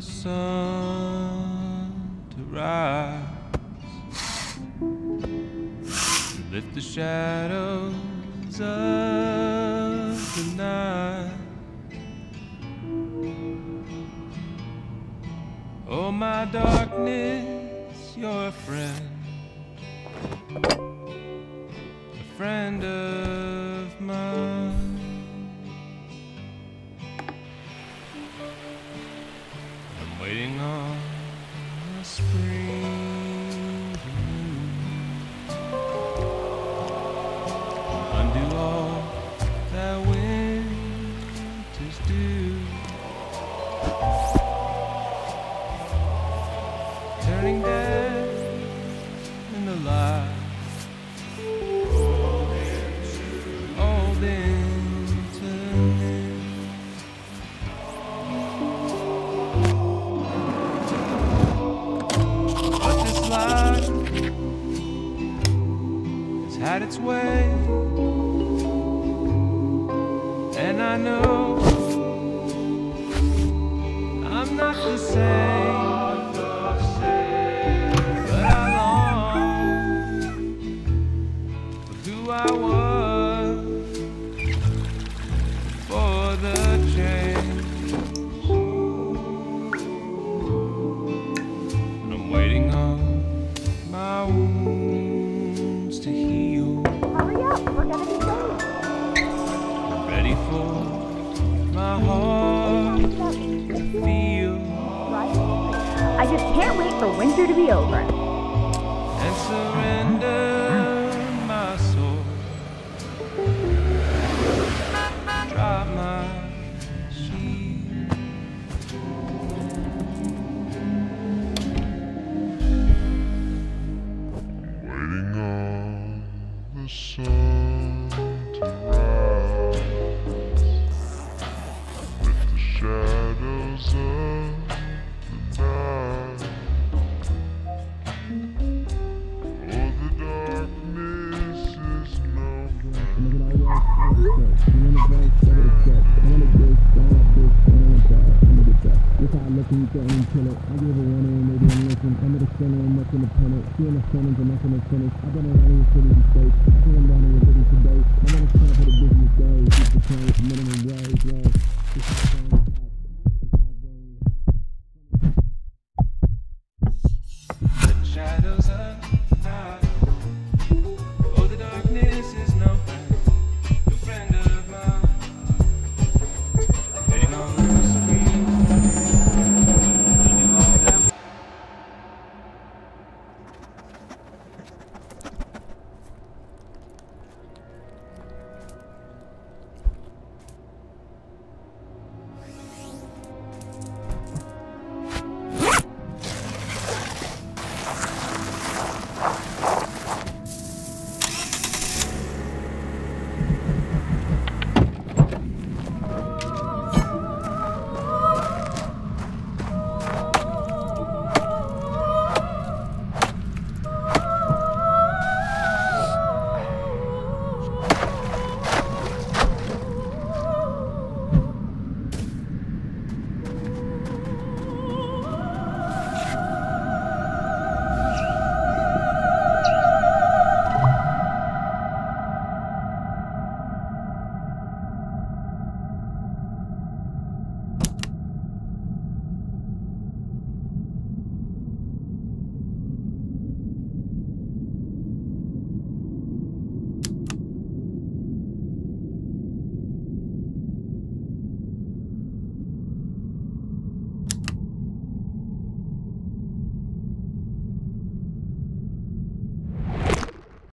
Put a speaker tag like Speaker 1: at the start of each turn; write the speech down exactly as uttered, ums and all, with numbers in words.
Speaker 1: sun to rise, lift the shadows of the night. Oh, my darkness, you're a friend, a friend of mine. I'm waiting on a spring to undo all that winters do. Turning dead in the light, old into new. But this life has had its way, and I know I'm not the same. I was for the change, and I'm waiting on my wounds to heal.
Speaker 2: Hurry up, we're gonna be late.
Speaker 1: I'm ready for my heart to feel,
Speaker 2: Right? I just can't wait for winter to be over.
Speaker 1: and surrender my soul. Drop my sheet.
Speaker 3: Waiting on the sun to rise, with the shadows of the night. Oh, the darkness is no
Speaker 4: Look how I look and you threaten and kill it. I give a one and maybe I'm listen. I'm at a center and nothing to pin it. Seeing the standings and nothing to finish. I've been around in the cities and states. I think I'm down in the city today. I'm gonna stand for the business days. Keep the time with the minimum wage, yo. This is the same time.
Speaker 1: Let the shadows of the night